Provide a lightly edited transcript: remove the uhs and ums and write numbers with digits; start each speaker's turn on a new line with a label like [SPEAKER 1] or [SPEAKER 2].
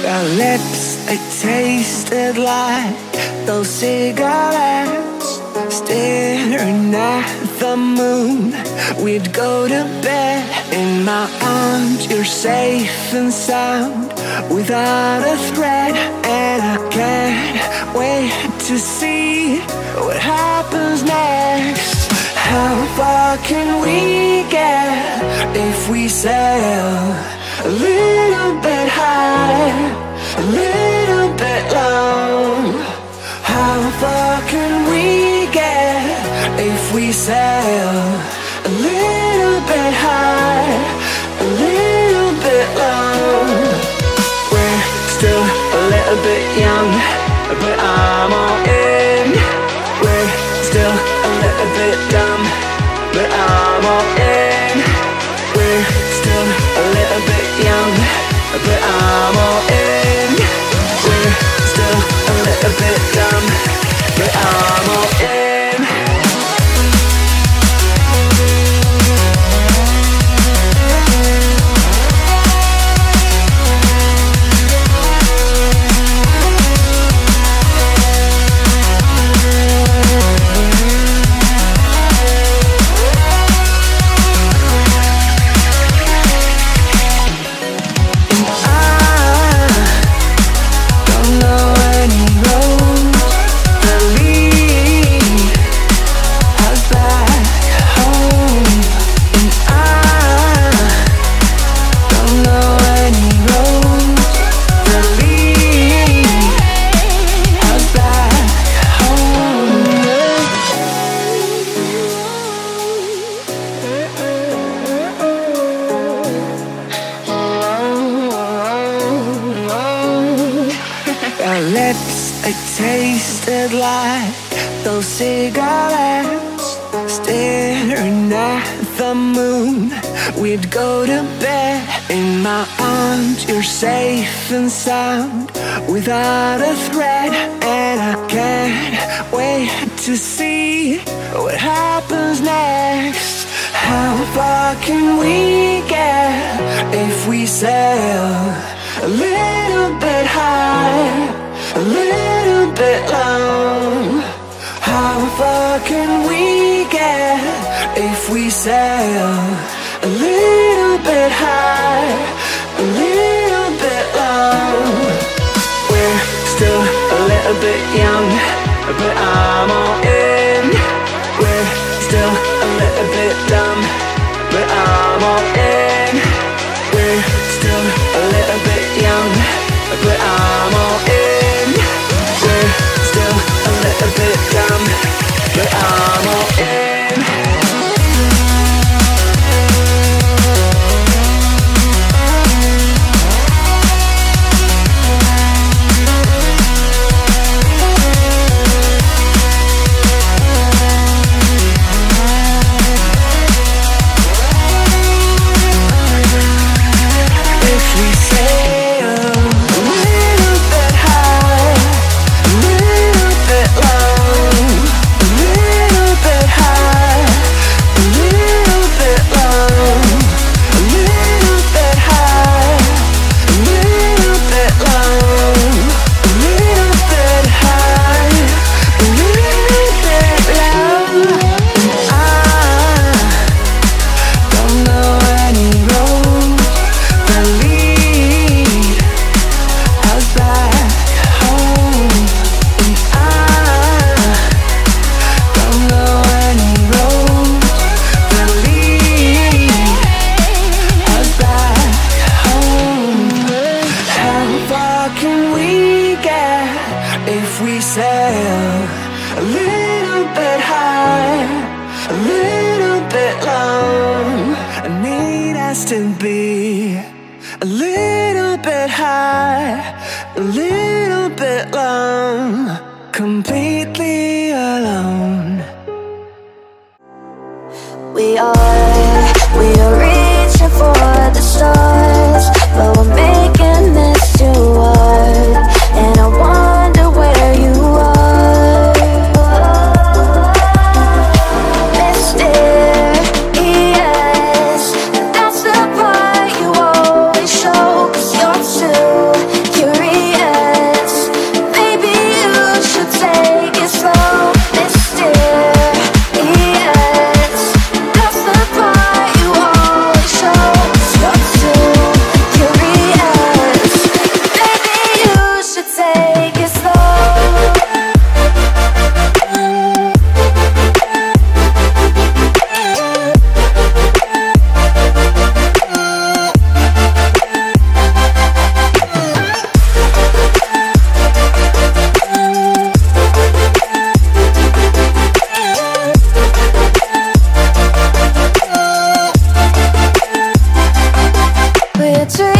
[SPEAKER 1] Our lips, they tasted like those cigarettes. Staring at the moon, we'd go to bed. In my arms, you're safe and sound, without a threat. And I can't wait to see what happens next. How far can we get if we sail a little bit high, a little bit low? How far can we get if we sail a little bit high, a little bit low? We're still a little bit young, but I'm all in. We're still a little bit dumb, but I'm all in. We're still a little bit young, but I'm all in. We're still a little bit dumb, but I'm all in. Our lips, they tasted like those cigarettes. Staring at the moon, we'd go to bed. In my arms, you're safe and sound, without a threat. And I can't wait to see what happens next. How far can we get if we sail a little bit high, a little bit low? How far can we get if we sail a little bit high, a little bit low? We're still a little bit young, but I'm all in. We're still a little bit dumb, but I'm all in. We're still a little bit young, but I'm all in. We're still a little bit dumb, but I'm all in. If we sail a little bit high, a little bit low, I need us to be a little bit high, a little bit low, completely alone.
[SPEAKER 2] We are reaching for the stars, but we're making this too hard. And I wonder where you are, mysterious. That's the part you always show, 'cause you're too curious. a dream.